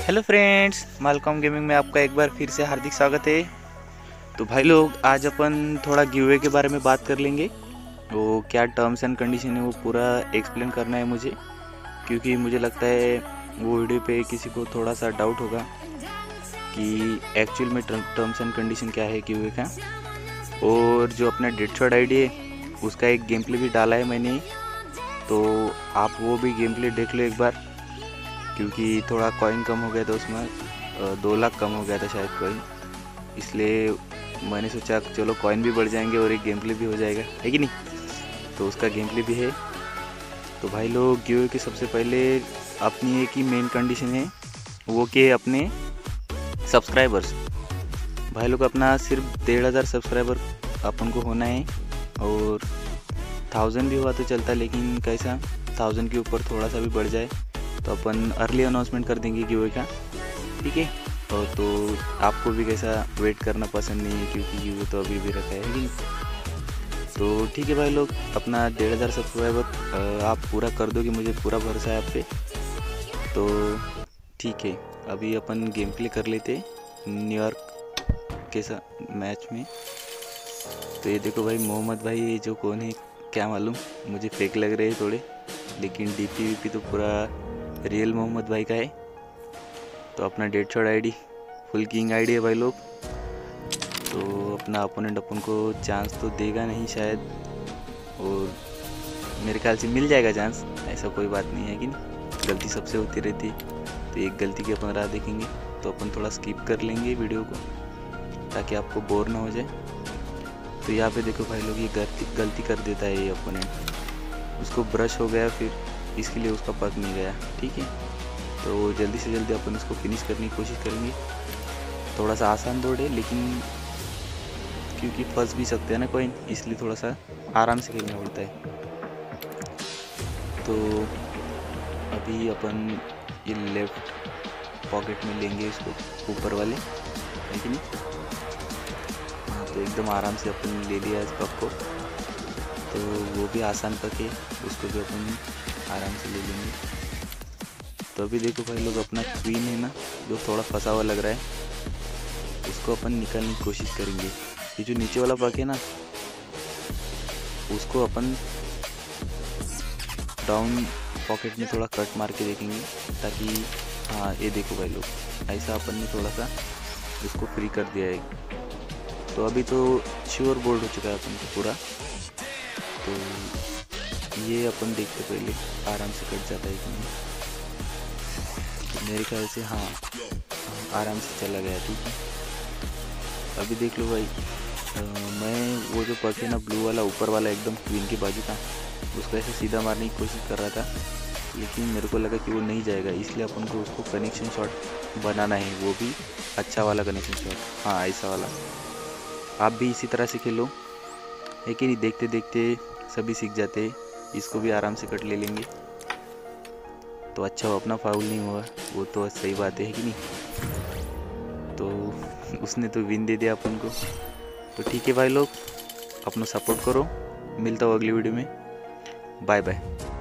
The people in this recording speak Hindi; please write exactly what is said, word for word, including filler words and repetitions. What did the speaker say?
हेलो फ्रेंड्स, मालकॉम गेमिंग में आपका एक बार फिर से हार्दिक स्वागत है। तो भाई लोग, आज अपन थोड़ा गिवअवे के बारे में बात कर लेंगे। वो क्या टर्म्स एंड कंडीशन है वो पूरा एक्सप्लेन करना है मुझे, क्योंकि मुझे लगता है वो वीडियो पे किसी को थोड़ा सा डाउट होगा कि एक्चुअल में टर्म्स एंड कंडीशन क्या है गिवअवे का। और जो अपना डेडशॉट आईडी है उसका एक गेम प्ले भी डाला है मैंने, तो आप वो भी गेम प्ले देख लो एक बार, क्योंकि थोड़ा कॉइन कम हो गया था उसमें, दो लाख कम हो गया था शायद कॉइन, इसलिए मैंने सोचा चलो कॉइन भी बढ़ जाएंगे और एक गेम प्ले भी हो जाएगा, है कि नहीं। तो उसका गेम प्ले भी है। तो भाई लोग, गिव के सबसे पहले अपनी एक ही मेन कंडीशन है, वो कि अपने सब्सक्राइबर्स भाई लोग अपना सिर्फ डेढ़ हज़ार सब्सक्राइबर अपन को होना है। और थाउजेंड भी हुआ तो चलता, लेकिन कैसा थाउजेंड के ऊपर थोड़ा सा भी बढ़ जाए तो अपन अर्ली अनाउंसमेंट कर देंगे गिवअवे का, ठीक है। और तो आपको भी कैसा वेट करना पसंद नहीं है, क्योंकि गिवअवे तो अभी भी रखा है कि तो ठीक है भाई लोग, अपना डेढ़ हज़ार सब्सक्राइबर आप पूरा कर दोगे, मुझे पूरा भरोसा है आप पे। तो ठीक है, अभी अपन गेम प्ले कर लेते न्यूयॉर्क के साथ मैच में। तो ये देखो भाई, मोहम्मद भाई ये जो कौन है क्या मालूम, मुझे फेक लग रहे हैं थोड़े, लेकिन डीपी वीपी तो पूरा रियल मोहम्मद भाई का है। तो अपना deadshot ID full king ID है भाई लोग। तो अपना अपोनेंट अपन को चांस तो देगा नहीं शायद, और मेरे ख्याल से मिल जाएगा चांस, ऐसा कोई बात नहीं है कि नहीं, गलती सबसे होती रहती है। तो एक गलती की अपन राह देखेंगे, तो अपन थोड़ा स्किप कर लेंगे वीडियो को ताकि आपको बोर ना हो जाए। तो यहाँ पे देखो भाई लोग, ये गलती गलती कर देता है ये अपोनेंट, उसको ब्रश हो गया, फिर इसके लिए उसका पक नहीं गया, ठीक है। तो जल्दी से जल्दी अपन इसको फिनिश करने की कोशिश करेंगे। थोड़ा सा आसान दौड़ है, लेकिन क्योंकि फंस भी सकते हैं ना कॉइन, इसलिए थोड़ा सा आराम से खेलना पड़ता है। तो अभी अपन ये लेफ्ट पॉकेट में लेंगे इसको, ऊपर वाले, है कि नहीं। हाँ, तो एकदम आराम से अपन ले लिया इस पक को। तो वो भी आसान पक है, उसको भी अपन आराम से ले लेंगे। तो अभी देखो भाई लोग, अपना क्वीन है ना जो थोड़ा फंसा हुआ लग रहा है, उसको अपन निकालने की कोशिश करेंगे। ये जो नीचे वाला पक है ना, उसको अपन डाउन पॉकेट में थोड़ा कट मार के देखेंगे, ताकि हाँ ये देखो भाई लोग, ऐसा अपन ने थोड़ा सा उसको फ्री कर दिया है। तो अभी तो श्योर बोल्ड हो चुका है अपन को पूरा। तो ये अपन देखते पहले आराम से कट जाता है कि नहीं, मेरे ख्याल से हाँ आराम से चला गया, ठीक है। अभी देख लो भाई, आ, मैं वो जो पक है ना ब्लू वाला ऊपर वाला एकदम क्वीन के बाजू था, उसको ऐसे सीधा मारने की कोशिश कर रहा था, लेकिन मेरे को लगा कि वो नहीं जाएगा, इसलिए अपन को उसको कनेक्शन शॉट बनाना है, वो भी अच्छा वाला कनेक्शन शॉट, हाँ ऐसा वाला। आप भी इसी तरह से खेलो, है कि नहीं। देखते देखते सभी सीख जाते हैं, इसको भी आराम से कट ले लेंगे तो अच्छा हो, अपना फाउल नहीं हुआ, वो तो सही बात है कि नहीं। तो उसने तो विन दे दिया अपन को। तो ठीक है भाई लोग, अपना सपोर्ट करो, मिलता हूँ अगली वीडियो में, बाय बाय।